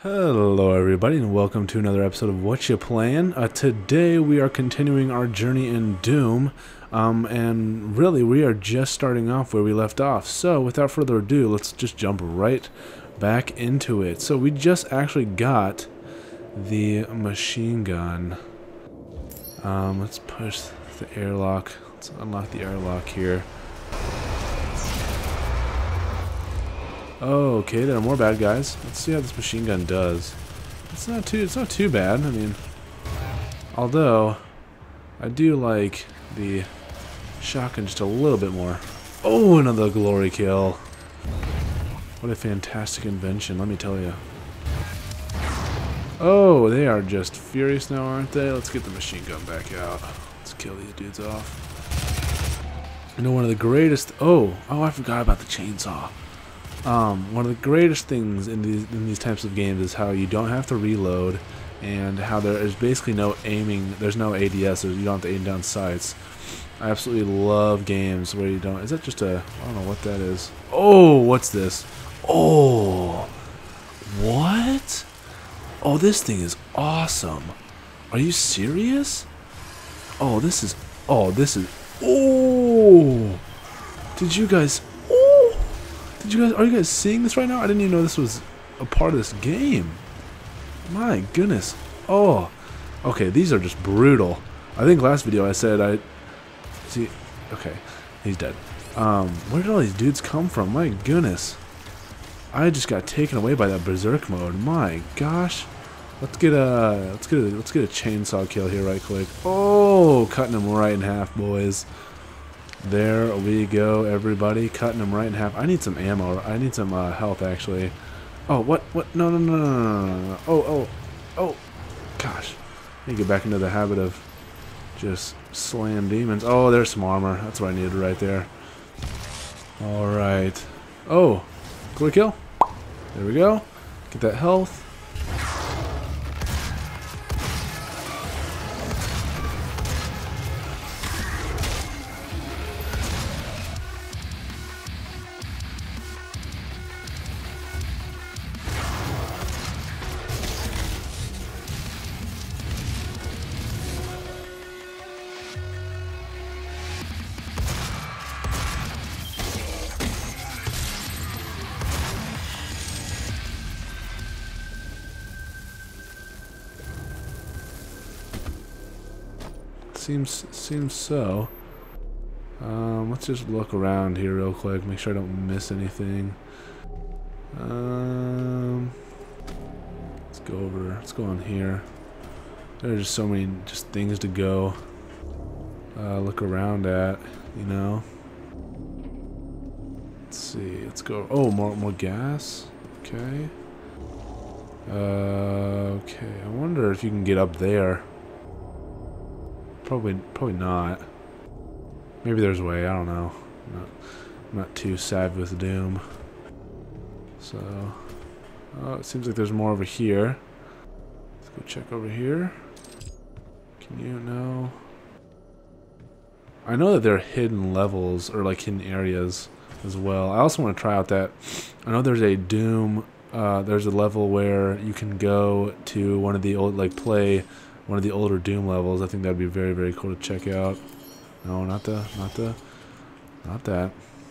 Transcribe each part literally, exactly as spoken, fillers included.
Hello everybody and welcome to another episode of Whatcha Playin. Uh, today we are continuing our journey in Doom, um, and really we are just starting off where we left off. So without further ado, let's just jump right back into it. So we just actually got the machine gun. Um, let's push the airlock. Let's unlock the airlock here. Oh, okay, there are more bad guys. Let's see how this machine gun does. It's not too it's not too bad. I mean, although I do like the shotgun just a little bit more. Oh, another glory kill. What a fantastic invention, let me tell you. Oh, they are just furious now, aren't they? Let's get the machine gun back out. Let's kill these dudes off. You know, one of the greatest... Oh, oh, I forgot about the chainsaw. Um, one of the greatest things in these in these types of games is how you don't have to reload, and how there is basically no aiming. There's no A D S. So you don't have to aim down sights. I absolutely love games where you don't. Is that just a? I don't know what that is. Oh, what's this? Oh, what? Oh, this thing is awesome. Are you serious? Oh, this is. Oh, this is. Oh, did you guys? Did you guys, are you guys seeing this right now? I didn't even know this was a part of this game. My goodness. Oh. Okay, these are just brutal. I think last video I said I... See, okay, he's dead. Um, where did all these dudes come from? My goodness. I just got taken away by that berserk mode. My gosh. Let's get a let's get a let's get a chainsaw kill here right quick. Oh, cutting him right in half, boys. There we go, everybody. Cutting them right in half. I need some ammo. I need some uh, health, actually. Oh, what? What? No, no, no, no, no, no, no. Oh, oh, oh. Gosh. I need to get back into the habit of just slam demons. Oh, there's some armor. That's what I needed right there. Alright. Oh, quick kill. There we go. Get that health. Seems seems so. Um, let's just look around here real quick, make sure I don't miss anything. Um, let's go over. Let's go on here. There's just so many just things to go uh, look around at, you know. Let's see. Let's go. Oh, more more gas. Okay. Uh, okay. I wonder if you can get up there. Probably, probably not. Maybe there's a way. I don't know. I'm not, I'm not too savvy with Doom. So, oh, it seems like there's more over here. Let's go check over here. Can you know? I know that there are hidden levels or like hidden areas as well. I also want to try out that. I know there's a Doom. Uh, there's a level where you can go to one of the old, like play. One of the older Doom levels. I think that'd be very, very cool to check out. No, not the, not the, not that.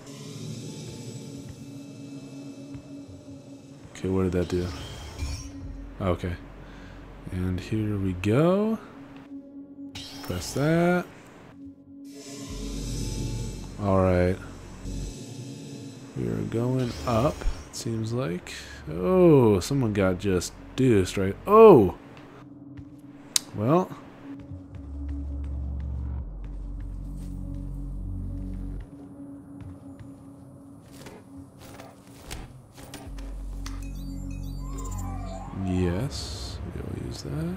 Okay, what did that do? Okay. And here we go. Press that. Alright. We are going up, it seems like. Oh, someone got just deuced, right? Oh! Well, yes, we'll use that.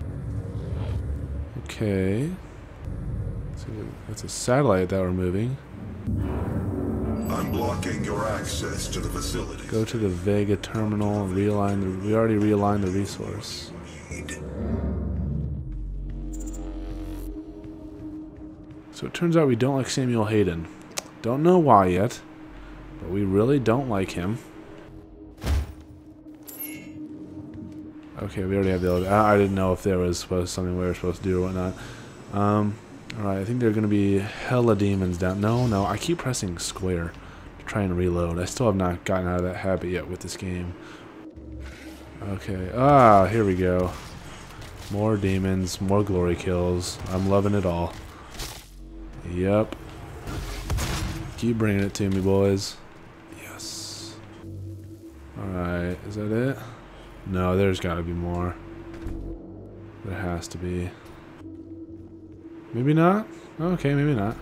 Okay, so that's a satellite that we're moving. I'm blocking your access to the facility. Go to the Vega terminal. Realign the. We already realigned the resource. So it turns out we don't like Samuel Hayden. Don't know why yet, but we really don't like him. Okay, we already have the elevator. I, I didn't know if there was supposed something we were supposed to do or whatnot. Um, alright, I think there are going to be hella demons down. No, no, I keep pressing square to try and reload. I still have not gotten out of that habit yet with this game. Okay, ah, here we go. More demons, more glory kills. I'm loving it all. Yep. Keep bringing it to me, boys. Yes. Alright, is that it? No, there's gotta be more. There has to be. Maybe not? Okay, maybe not.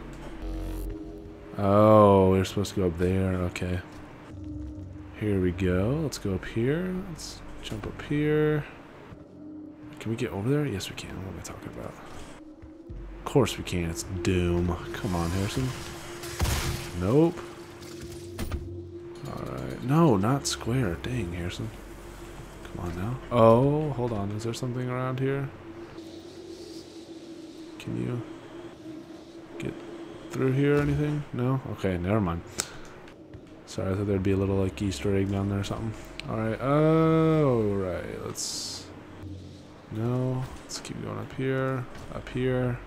Oh, we're supposed to go up there. Okay. Here we go. Let's go up here. Let's jump up here. Can we get over there? Yes, we can. What am I talking about? Of course we can. It's Doom. Come on, Harrison. Nope. Alright. No, not square. Dang, Harrison. Come on now. Oh, hold on. Is there something around here? Can you get through here or anything? No? Okay, never mind. Sorry, I thought there'd be a little like Easter egg down there or something. Alright. Oh, right. Let's... No. Let's keep going up here. Up here.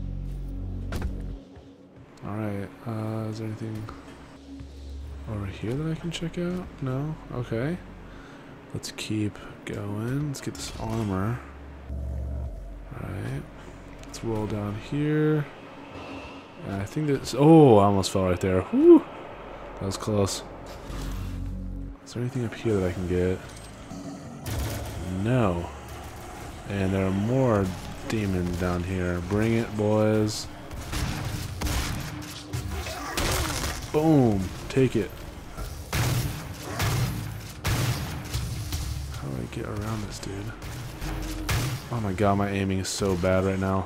Alright. Uh, is there anything over here that I can check out? No? Okay. Let's keep going. Let's get this armor. Alright. Let's roll down here. And I think that's... Oh, I almost fell right there. Whew. That was close. Is there anything up here that I can get? No. And there are more demons down here. Bring it, boys. Boom. Take it. How do I get around this dude? Oh my god, my aiming is so bad right now.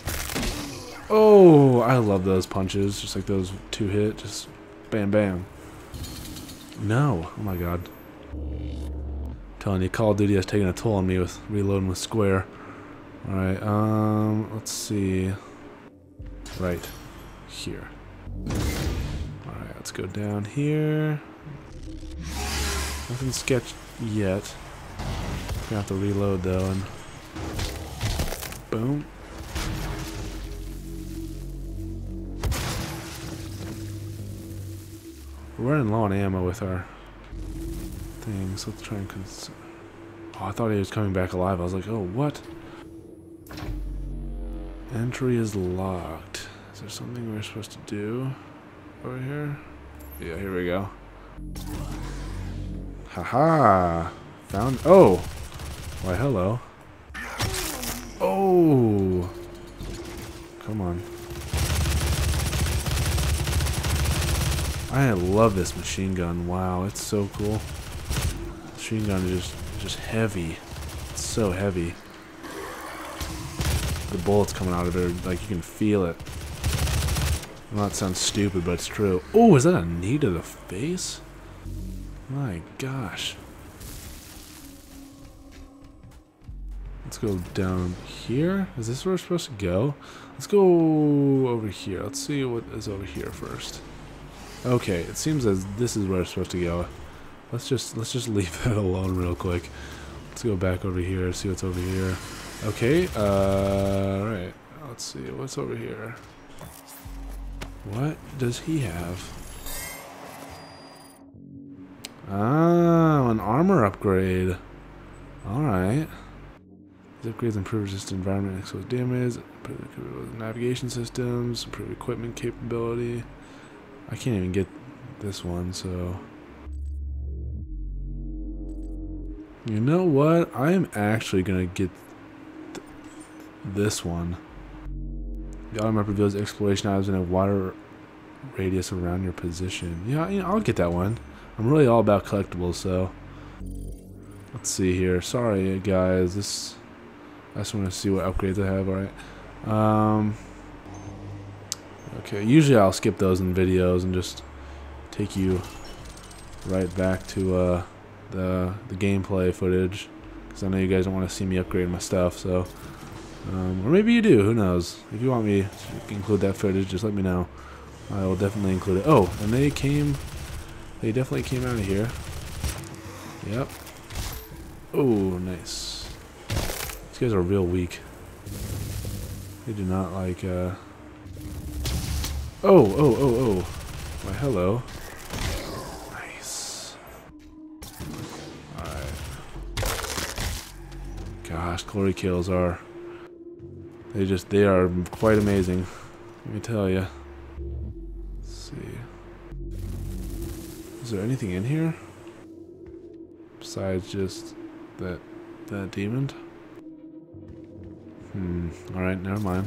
Oh, I love those punches. Just like those two hit. Just bam, bam. No. Oh my god. I'm telling you, Call of Duty has taken a toll on me with reloading with square. Alright, um, let's see. Right here. Alright, let's go down here. Nothing sketched yet. Gonna have to reload though, and boom. We're running low on ammo with our things. Let's try and cons- Oh, I thought he was coming back alive. I was like, oh, what? Entry is locked. Is there something we're supposed to do over here? Yeah, here we go. Haha! Found. Oh! Why, hello. Oh! Come on. I love this machine gun. Wow, it's so cool. Machine gun is just, just heavy. It's so heavy. The bullets coming out of it, like you can feel it. I know that sounds stupid, but it's true. Oh, is that a knee to the face? My gosh. Let's go down here. Is this where we're supposed to go? Let's go over here. Let's see what is over here first. Okay, it seems as this is where we're supposed to go. Let's just let's just leave that alone real quick. Let's go back over here, see what's over here. Okay, uh alright. Let's see what's over here. What does he have? Ah, an armor upgrade. Alright. These upgrades improve resistant environment and exposed damage, improve navigation systems, improve equipment capability. I can't even get this one, so... You know what? I am actually gonna get th this one. The auto map reveals exploration items in a wider radius around your position. Yeah, you know, I'll get that one. I'm really all about collectibles, so... Let's see here. Sorry, guys. This... I just want to see what upgrades I have, alright. Um... Okay, usually I'll skip those in videos and just take you right back to uh, the the gameplay footage, because I know you guys don't want to see me upgrade my stuff. So, um, or maybe you do. Who knows? If you want me to include that footage, just let me know. I will definitely include it. Oh, and they came. They definitely came out of here. Yep. Oh, nice. guys are real weak. They do not like, uh... Oh, oh, oh, oh. Why, hello. Nice. Alright. Gosh, glory kills are... They just, they are quite amazing. Let me tell you. Let's see. Is there anything in here? Besides just that, that demon? Hmm, alright, never mind.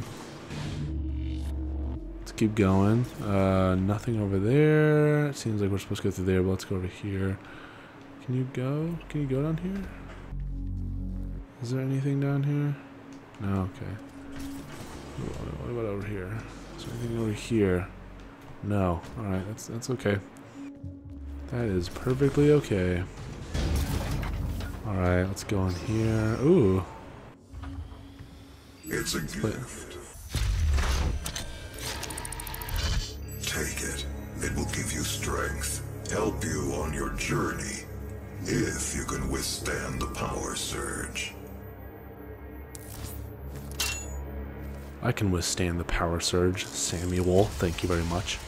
Let's keep going. Uh, nothing over there. It seems like we're supposed to go through there, but let's go over here. Can you go? Can you go down here? Is there anything down here? No, okay. What about over here? Is there anything over here? No. Alright, that's that's okay. That is perfectly okay. Alright, let's go in here. Ooh. It's a gift. Take it. It will give you strength, help you on your journey, if you can withstand the power surge. I can withstand the power surge, Samuel. Thank you very much.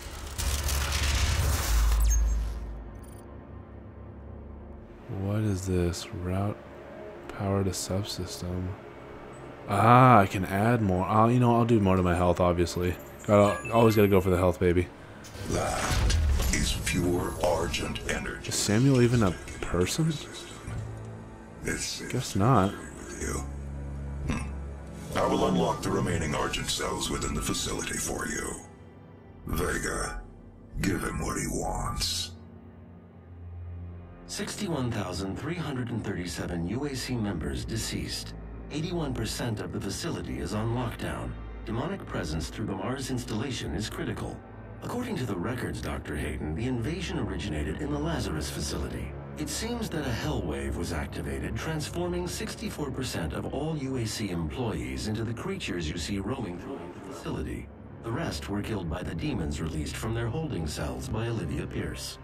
What is this? Route power to subsystem. Ah, I can add more. Uh, you know, I'll do more to my health, obviously. Gotta, always gotta go for the health, baby. That is pure Argent energy. Is Samuel even a person? This Guess not. with you. Hmm. I will unlock the remaining Argent cells within the facility for you. Vega, give him what he wants. sixty-one thousand three hundred thirty-seven U A C members deceased. eighty-one percent of the facility is on lockdown. Demonic presence through the Mars installation is critical. According to the records, Doctor Hayden, the invasion originated in the Lazarus facility. It seems that a hell wave was activated, transforming sixty-four percent of all U A C employees into the creatures you see roaming through the facility. The rest were killed by the demons released from their holding cells by Olivia Pierce.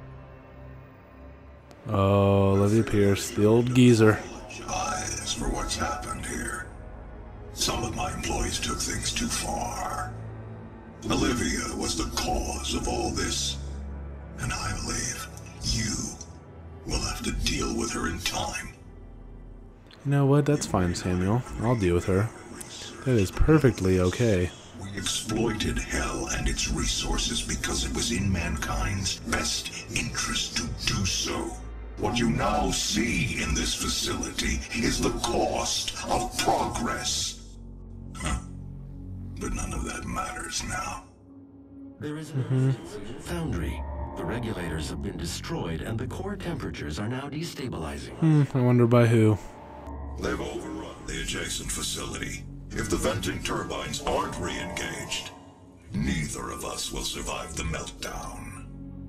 Oh, Olivia Pierce, the old geezer. Apologize for what's happened here. Some of my employees took things too far. Olivia was the cause of all this, and I believe you will have to deal with her in time. You know what? That's fine, Samuel. I'll deal with her. That is perfectly okay. We exploited Hell and its resources because it was in mankind's best interest to do so. What you now see in this facility is the cost of progress. Huh. But none of that matters now. There is an foundry. The regulators have been destroyed and the core temperatures are now destabilizing. Hmm, I wonder by who. They've overrun the adjacent facility. If the venting turbines aren't re-engaged, neither of us will survive the meltdown.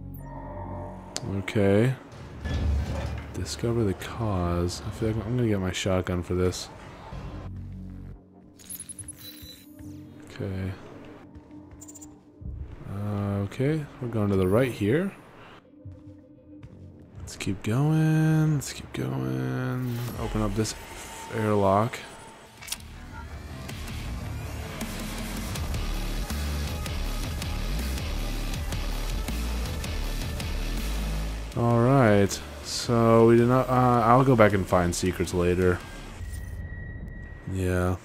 Okay. Discover the cause. I feel like I'm gonna get my shotgun for this. Okay. Uh, okay, we're going to the right here. Let's keep going. Let's keep going. Open up this airlock. Alright, so we did not, uh, I'll go back and find secrets later. Yeah.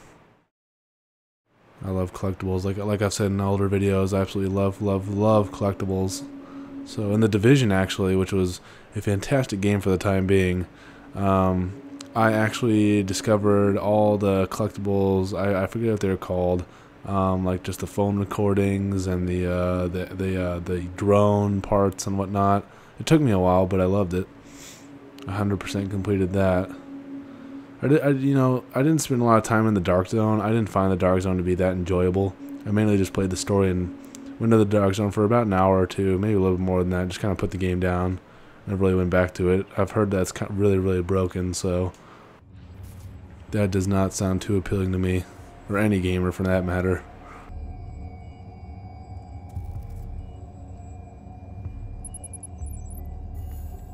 I love collectibles, like like I've said in older videos, I absolutely love, love, love collectibles. So in The Division actually, which was a fantastic game for the time being, um, I actually discovered all the collectibles, I, I forget what they're called, um, like just the phone recordings and the, uh, the, the, uh, the drone parts and whatnot. It took me a while, but I loved it. one hundred percent completed that. I, did, I, you know, I didn't spend a lot of time in the Dark Zone. I didn't find the Dark Zone to be that enjoyable. I mainly just played the story and went to the Dark Zone for about an hour or two, maybe a little bit more than that. Just kind of put the game down and really went back to it. I've heard that's kind of really, really broken, so that does not sound too appealing to me, or any gamer for that matter.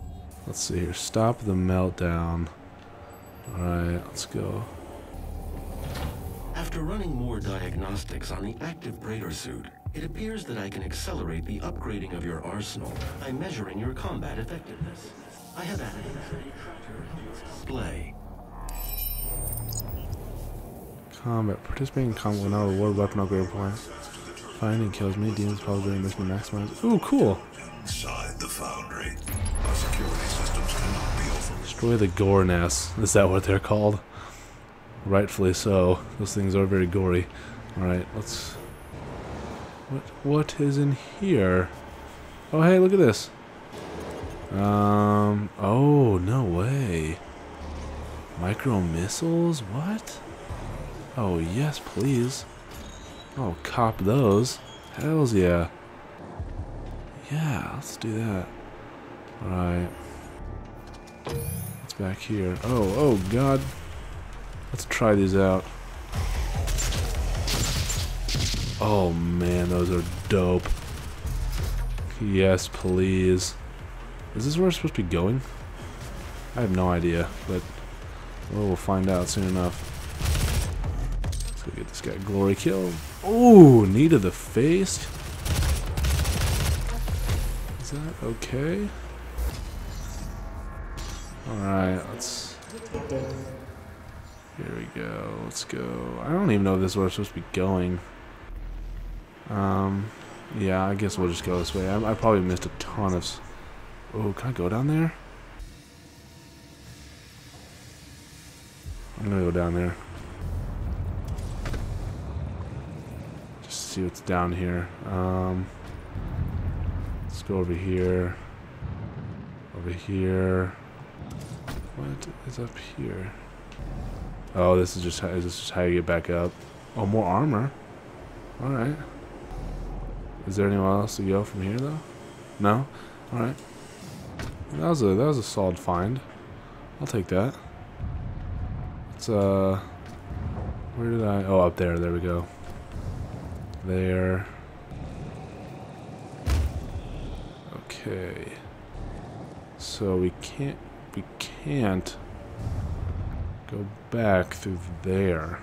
Let's see here. Stop the meltdown. Alright, let's go. After running more diagnostics on the active Praetor suit, it appears that I can accelerate the upgrading of your arsenal by measuring your combat effectiveness. I have added a display. Combat. Participating in combat will now reward weapon upgrade points. Finding kills many demons probably during mission to maximize. Ooh, cool. Inside the foundry, our security systems cannot be over. Destroy the gore nests. Is that what they're called? Rightfully so. Those things are very gory. Alright, let's... What, what is in here? Oh, hey, look at this. Um, oh, no way. Micro missiles? What? Oh, yes, please. Oh, cop those. Hells yeah. Yeah, let's do that. Alright. What's back here? Oh, oh, God. Let's try these out. Oh, man, those are dope. Yes, please. Is this where we're supposed to be going? I have no idea, but well, we'll find out soon enough. Let's go get this guy. Glory kill. Oh, knee to the face. Is that okay? Alright, let's... Here we go. Let's go. I don't even know if this is where we're supposed to be going. Um, yeah, I guess we'll just go this way. I, I probably missed a ton of... S oh, can I go down there? I'm gonna go down there. Just see what's down here. Um, let's go over here. Over here. What is up here? Oh, this is just how, is this just how you get back up? Oh, more armor. All right. Is there anywhere else to go from here though? No. All right. That was a that was a solid find. I'll take that. It's uh, where did I? Oh, up there. There we go. There. Okay. So we can't we can't go back through there.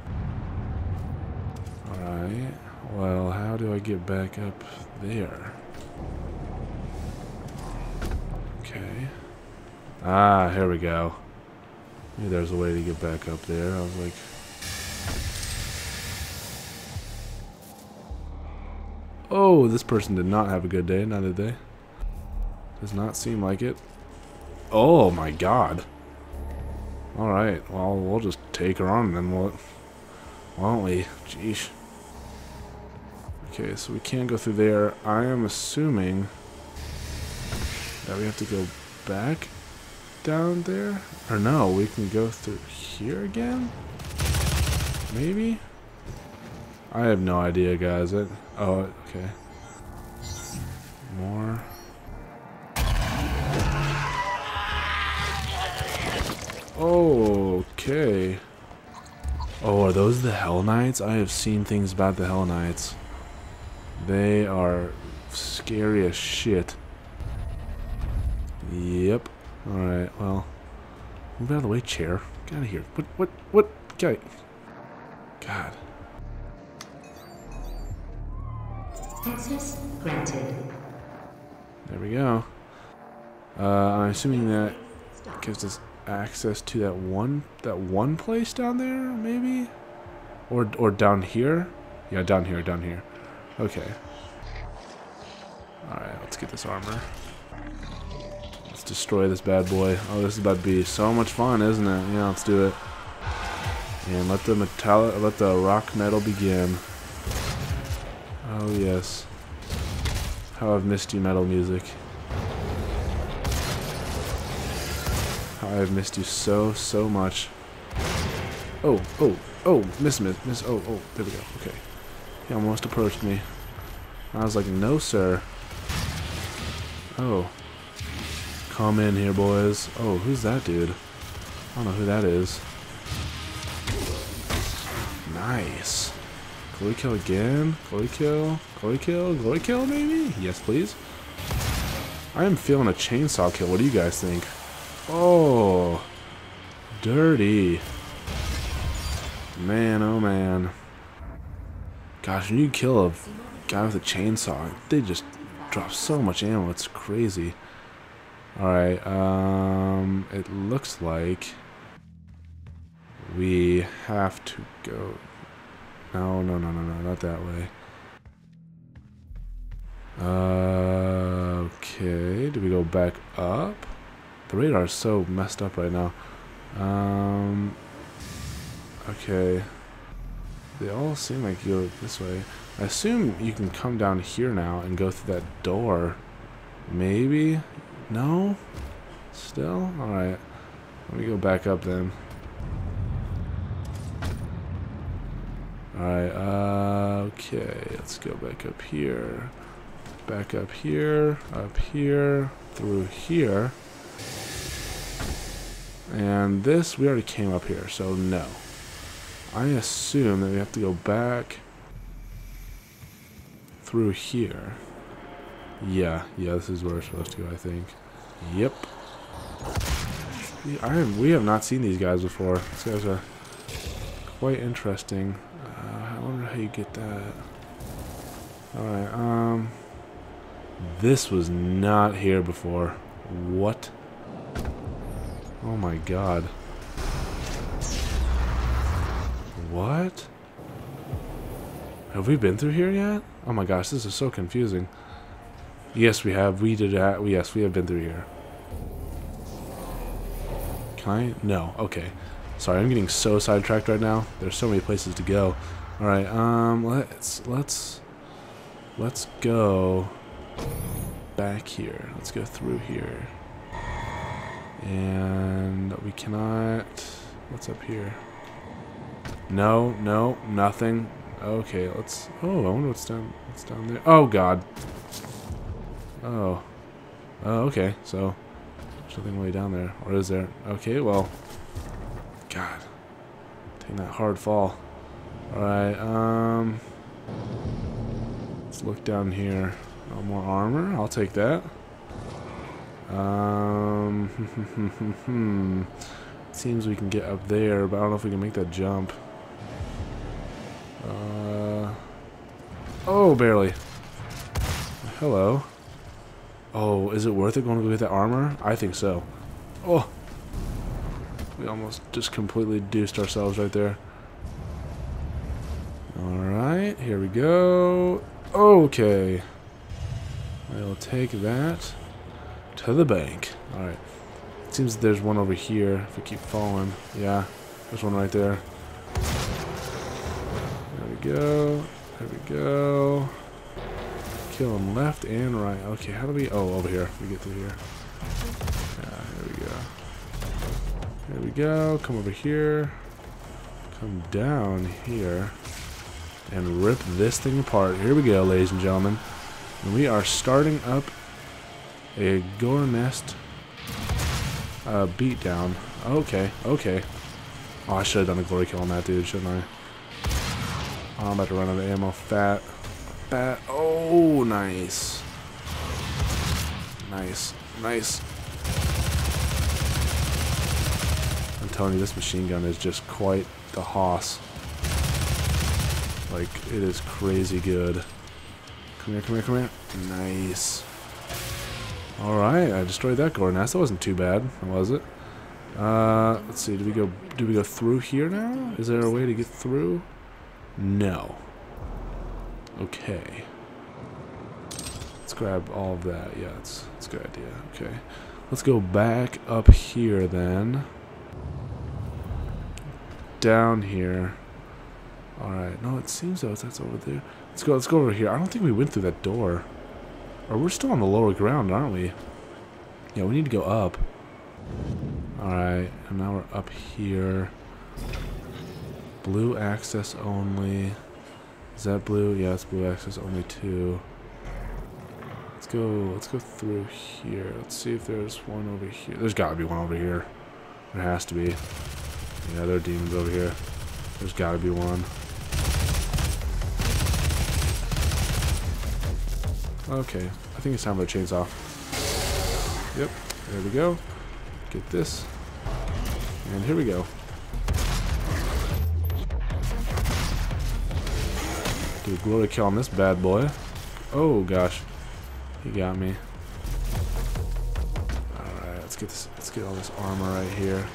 Alright. Well, how do I get back up there? Okay. Ah, here we go. Maybe there's a way to get back up there. I was like... Oh, this person did not have a good day, now did they? Does not seem like it. Oh my god. Alright, well, we'll just take her on then, won't, won't we? Jeesh. Okay, so we can't go through there. I am assuming that we have to go back down there? Or no, we can go through here again? Maybe? I have no idea, guys. It, oh, okay. More. Oh, okay. Oh, are those the Hell Knights? I have seen things about the Hell Knights. They are scary as shit. Yep. Alright, well. Move out of the way, chair. Get out of here. What, what, what? Okay. God. Access granted. There we go. Uh, I'm assuming that gives us access to that one that one place down there, maybe? Or or down here? Yeah, down here, down here. Okay. Alright, let's get this armor. Let's destroy this bad boy. Oh, this is about to be so much fun, isn't it? Yeah, let's do it. And let the metal let the rock metal begin. Oh yes. How I've missed you, metal music. How I've missed you so, so much. Oh, oh, oh, miss, miss, miss, oh, oh, there we go, okay. He almost approached me. I was like, no, sir. Oh. Come in here, boys. Oh, who's that dude? I don't know who that is. Nice. Glory kill again? Glory kill? Glory kill? Glory kill, maybe? Yes, please. I am feeling a chainsaw kill. What do you guys think? Oh. Dirty. Man, oh man. Gosh, when you kill a guy with a chainsaw, they just drop so much ammo. It's crazy. Alright, um, it looks like we have to go. No, no, no, no, no, not that way. Uh, okay, do we go back up? The radar is so messed up right now. Um, okay. They all seem like you go this way. I assume you can come down here now and go through that door. Maybe? No? Still? Alright. Let me go back up then. Alright, uh, okay. Let's go back up here. Back up here. Up here. Through here. And this, we already came up here, so no. I assume that we have to go back through here. Yeah, yeah, this is where we're supposed to go, I think. Yep. I have, we have not seen these guys before. These guys are quite interesting. Uh, I wonder how you get that. Alright, um... this was not here before. What? Oh my god. What? Have we been through here yet? Oh my gosh, this is so confusing. Yes, we have. We did that. Yes, we have been through here. Can I? No. Okay. Sorry, I'm getting so sidetracked right now. There's so many places to go. All right. Um. Let's let's let's go back here. Let's go through here. And we cannot. What's up here? No, no, nothing. Okay, let's. Oh, I wonder what's down. What's down there? Oh God. Oh. Oh, okay. So there's nothing way down there, or is there? Okay, well. God. Taking that hard fall. All right. Um. Let's look down here. Oh, more armor. I'll take that. Um. Hmm. Seems we can get up there, but I don't know if we can make that jump. Uh. Oh, barely. Hello. Oh, is it worth it going to go get that armor? I think so. Oh. We almost just completely deuced ourselves right there. Alright, here we go. Okay. I'll take that to the bank. Alright. It seems there's one over here if we keep following. Yeah, there's one right there. There we go. There we go. Kill him left and right. Okay, how do we... Oh, over here. We get through here. Yeah, there we go. There we go. Come over here. Come down here. And rip this thing apart. Here we go, ladies and gentlemen. And we are starting up a gore nest uh, beatdown. Okay, okay. Oh, I should have done a glory kill on that dude, shouldn't I? Oh, I'm about to run out of ammo. Fat. Fat. Oh, nice. Nice. Nice. I'm telling you, this machine gun is just quite the hoss. Like, it is crazy good. Come here, come here, come here. Nice. Alright, I destroyed that gore nest. That wasn't too bad, was it? Uh, let's see, do we go do we go through here now? Is there a way to get through? No. Okay. Let's grab all of that. Yeah, it's, it's a good idea. Okay. Let's go back up here then. Down here. Alright, no, it seems though that's over there. Let's go let's go over here. I don't think we went through that door. Or we're still on the lower ground, aren't we? Yeah, we need to go up. Alright, and now we're up here. Blue access only. Is that blue? Yeah, it's blue access only too. Let's go let's go through here. Let's see if there's one over here. There's gotta be one over here. There has to be. Yeah, there are demons over here. There's gotta be one. Okay, I think it's time for a chainsaw. Yep, there we go. Get this. And here we go. Do a glory kill on this bad boy. Oh gosh, he got me. All right, let's get this. Let's get all this armor right here.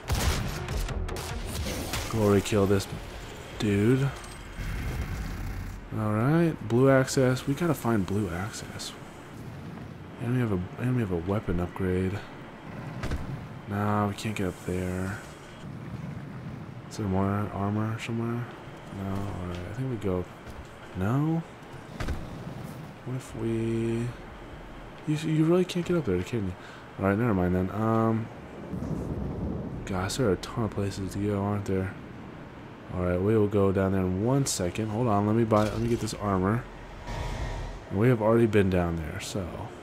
Glory kill this dude. All right, blue access. We gotta find blue access. And we have a and we have a weapon upgrade. Nah, we can't get up there. Is there more armor somewhere? No. All right, I think we go. No. What if we? You you really can't get up there, can you? All right, never mind then. Um. Gosh, there are a ton of places to go, aren't there? All right, we will go down there in one second. Hold on, let me buy. Let me get this armor. And we have already been down there, so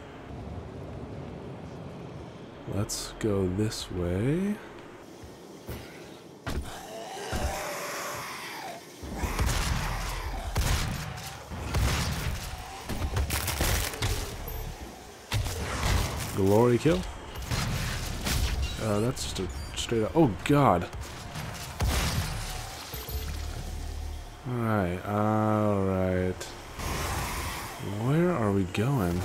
let's go this way. Glory kill. Uh, that's just a straight up. Oh God. All right, all right. Where are we going?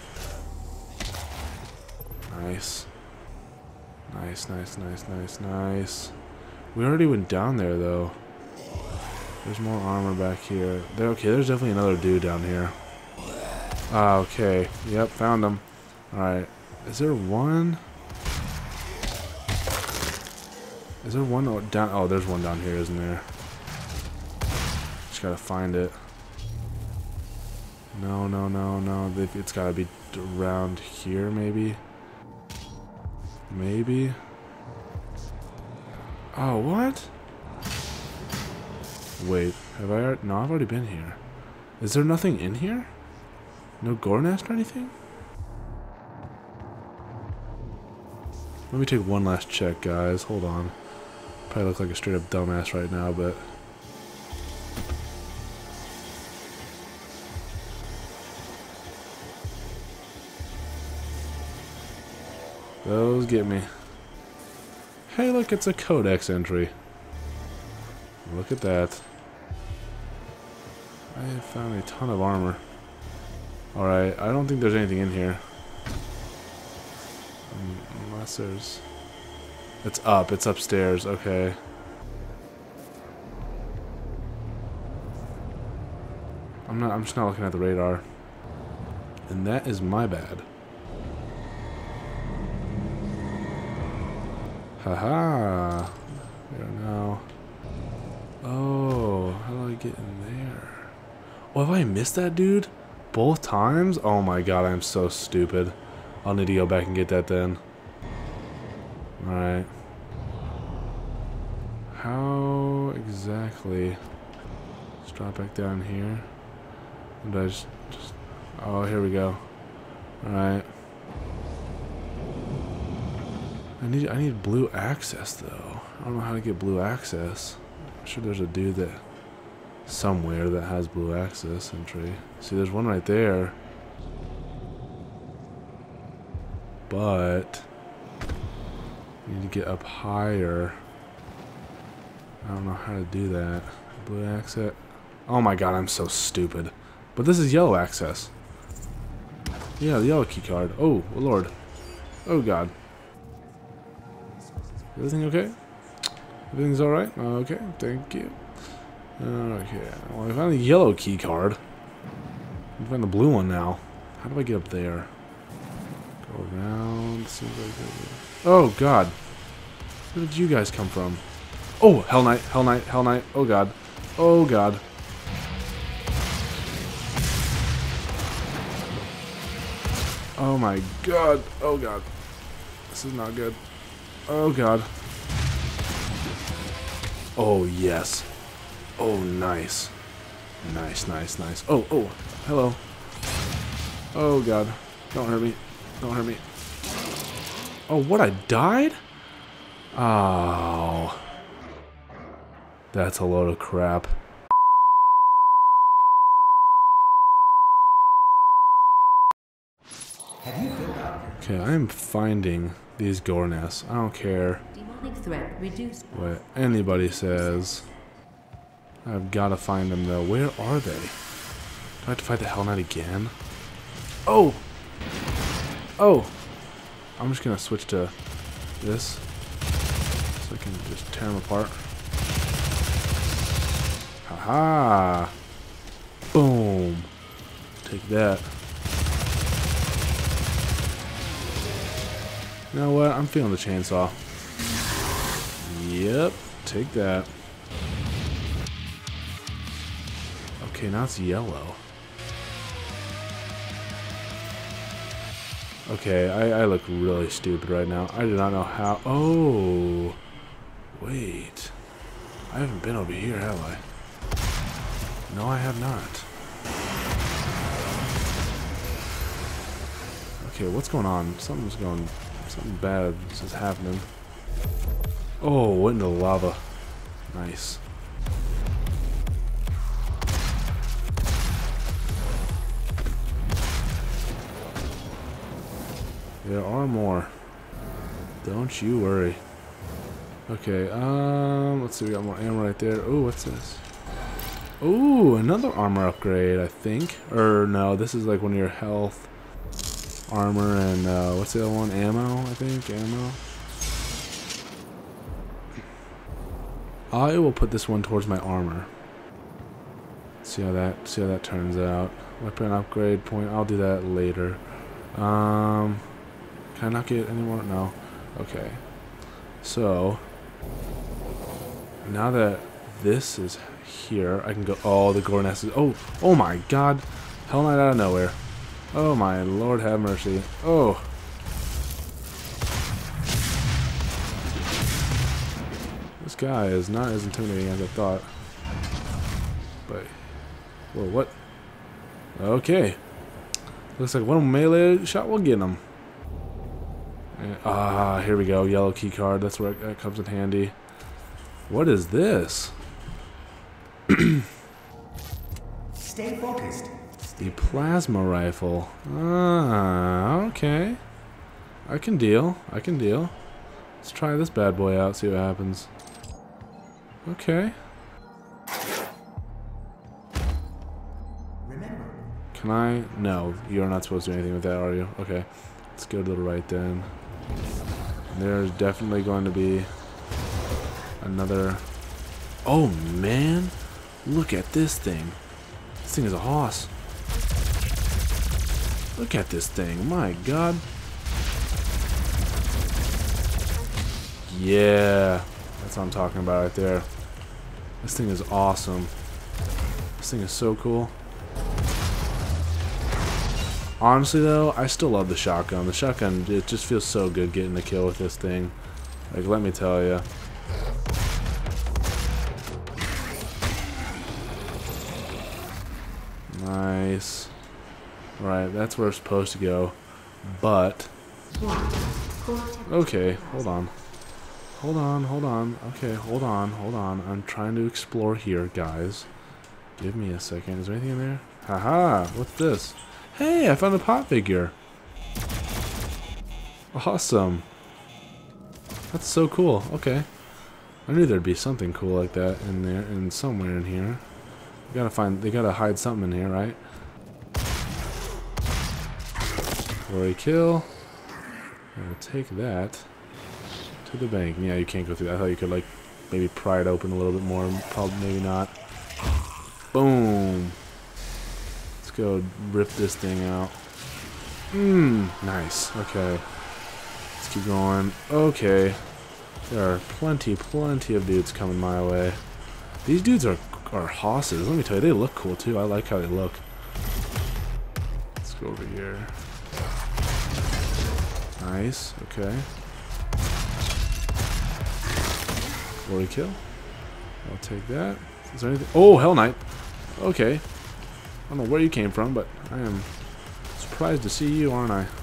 Nice. Nice, nice, nice, nice, nice. We already went down there though. There's more armor back here. There, okay, there's definitely another dude down here. Ah, okay. Yep, found him. All right. Is there one? Is there one down? Oh, there's one down here, isn't there? Just gotta find it. No, no, no, no. It's gotta be around here, maybe. Maybe. Oh, what? Wait, have I? Already, no, I've already been here. Is there nothing in here? No gore nest or anything? Let me take one last check, guys. Hold on. Probably look like a straight up dumbass right now, but those get me. Hey, look, it's a codex entry. Look at that. I have found a ton of armor. Alright, I don't think there's anything in here. Unless there's... It's up, it's upstairs, okay. I'm not, I'm just not looking at the radar. And that is my bad. Haha. There now. Oh, how do I get in there? Oh, have I missed that dude? Both times? Oh my god, I'm so stupid. I'll need to go back and get that then. Alright. How exactly? Let's drop back down here. And I just, just oh, here we go. Alright. I need I need blue access though. I don't know how to get blue access. I'm sure there's a dude that somewhere that has blue access entry. See, there's one right there. But you need to get up higher. I don't know how to do that. Blue access. Oh my god, I'm so stupid. But this is yellow access. Yeah, the yellow key card. Oh, lord. Oh god. Everything okay? Everything's alright? Okay, thank you. Okay, well, I found the yellow key card. I found the blue one now. How do I get up there? Go around. Seems like oh god. Where did you guys come from? Oh, Hell Knight, Hell Knight, Hell Knight. Oh god. Oh god. Oh my god. Oh god. This is not good. Oh god. Oh yes. Oh nice. Nice, nice, nice. Oh, oh, hello. Oh god. Don't hurt me. Don't hurt me. Oh, what? I died? Oh. That's a load of crap. Okay, I'm finding these gore nests. I don't care what anybody says. I've got to find them though. Where are they? I have to fight the Hell Knight again? Oh! Oh! I'm just gonna switch to this so I can just tear them apart. Haha! Boom! Take that. You know what? I'm feeling the chainsaw. Yep, take that. Okay, now it's yellow. Okay, I, I look really stupid right now. I do not know how. Oh, wait. I haven't been over here, have I? No, I have not. Okay, what's going on? Something's going. Something bad is happening. Oh, went into lava. Nice. There are more. Don't you worry. Okay, um, let's see, we got more ammo right there. Oh, what's this? Oh, another armor upgrade, I think. Or, no, this is like one of your health, armor, and, uh, what's the other one? Ammo, I think? Ammo? I will put this one towards my armor. See how that, see how that turns out. Weapon upgrade point, I'll do that later. Um... Can I not get any more? No. Okay. So, now that this is here, I can go. Oh, the gore nest is. Oh, oh my God! Hell Knight out of nowhere. Oh my Lord, have mercy. Oh. This guy is not as intimidating as I thought. But, whoa, what? Okay. Looks like one melee shot will get him. Ah, here we go. Yellow key card. That's where it, that comes in handy. What is this? Stay focused. The plasma rifle. Ah, okay. I can deal. I can deal. Let's try this bad boy out. See what happens. Okay. Remember. Can I? No, you're not supposed to do anything with that, are you? Okay. Let's go to the right then. There's definitely going to be another. Oh man, look at this thing. This thing is a hoss. Look at this thing. My God. Yeah, that's what I'm talking about right there. This thing is awesome. This thing is so cool. Honestly though, I still love the shotgun. The shotgun, it just feels so good getting the kill with this thing. Like, let me tell you. Nice. Alright, that's where it's supposed to go. But... okay, hold on. Hold on, hold on. Okay, hold on, hold on. I'm trying to explore here, guys. Give me a second. Is there anything in there? Haha, what's this? Hey, I found a pot figure. Awesome. That's so cool. Okay. I knew there'd be something cool like that in there, and somewhere in here. You gotta find, they gotta hide something in here, right? Glory kill. I'll take that to the bank. Yeah, you can't go through that. I thought you could, like, maybe pry it open a little bit more. Probably, maybe not. Boom. Go rip this thing out. Mmm, nice. Okay. Let's keep going. Okay. There are plenty, plenty of dudes coming my way. These dudes are are hosses. Let me tell you, they look cool too. I like how they look. Let's go over here. Nice. Okay. Glory kill. I'll take that. Is there anything? Oh, Hell Knight. Okay. I don't know where you came from, but I am surprised to see you, aren't I?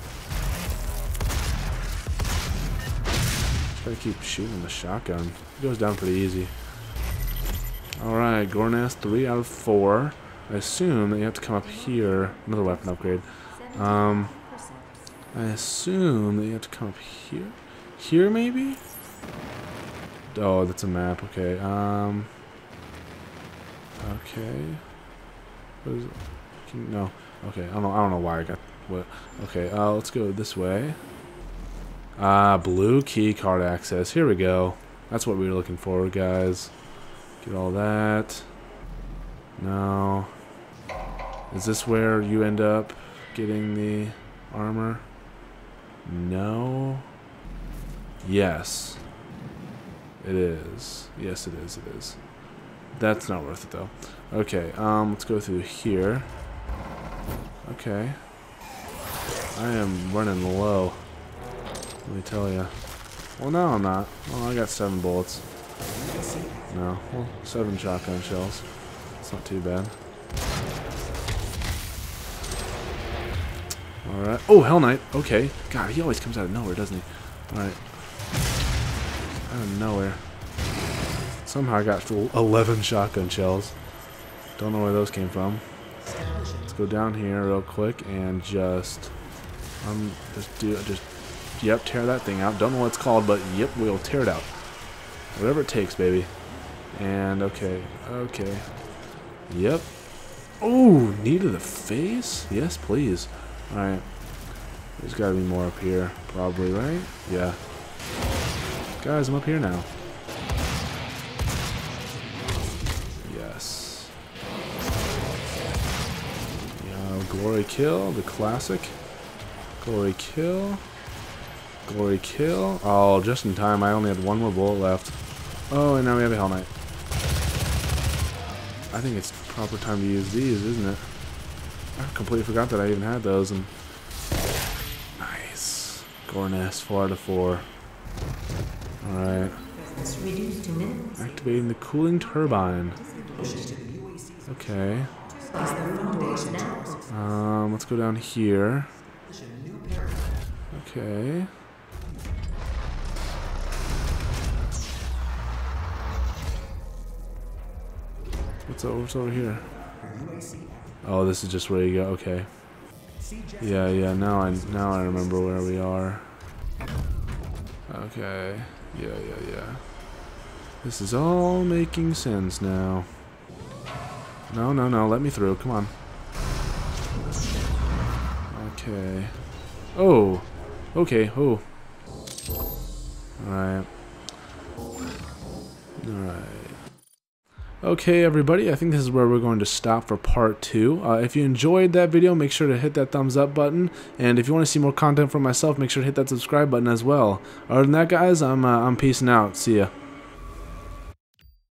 Try to keep shooting the shotgun. It goes down pretty easy. Alright, gore nest, three out of four. I assume that you have to come up here. Another weapon upgrade. Um, I assume that you have to come up here. Here, maybe? Oh, that's a map. Okay. Um. Okay. What is it? Can, no. Okay, I don't know. I don't know why I got what. Okay, uh, let's go this way. Ah, blue key card access. Here we go. That's what we were looking for, guys. Get all that. No. Is this where you end up getting the armor? No. Yes. It is. Yes, it is. It is. That's not worth it, though. Okay, um, let's go through here. Okay. I am running low. Let me tell you. Well, no, I'm not. Well, I got seven bullets. No. Well, seven shotgun shells. It's not too bad. Alright. Oh, Hell Knight. Okay. God, he always comes out of nowhere, doesn't he? Alright. Out of nowhere. Somehow I got eleven shotgun shells. Don't know where those came from. Let's go down here real quick and just um just do just yep, tear that thing out. Don't know what it's called, but yep, we'll tear it out. Whatever it takes, baby. And okay, okay. Yep. Oh, knee to the face? Yes, please. Alright. There's gotta be more up here, probably, right? Yeah. Guys, I'm up here now. Yes. Yeah, glory kill, the classic. Glory kill. Glory kill. Oh, just in time. I only had one more bullet left. Oh, and now we have a Hell Knight. I think it's proper time to use these, isn't it? I completely forgot that I even had those. And nice. Gorness, four out of four. Alright. Activating the cooling turbine. Okay. Um, let's go down here. Okay. What's over, what's over here? Oh, this is just where you go. Okay. Yeah, yeah. Now I now I remember where we are. Okay. Yeah, yeah, yeah. This is all making sense now. No, no, no. Let me through. Come on. Okay. Oh. Okay. Oh. Alright. Alright. Okay, everybody, I think this is where we're going to stop for part two. Uh, if you enjoyed that video, make sure to hit that thumbs up button. And if you want to see more content from myself, make sure to hit that subscribe button as well. Other than that, guys, I'm, uh, I'm peacing out. See ya.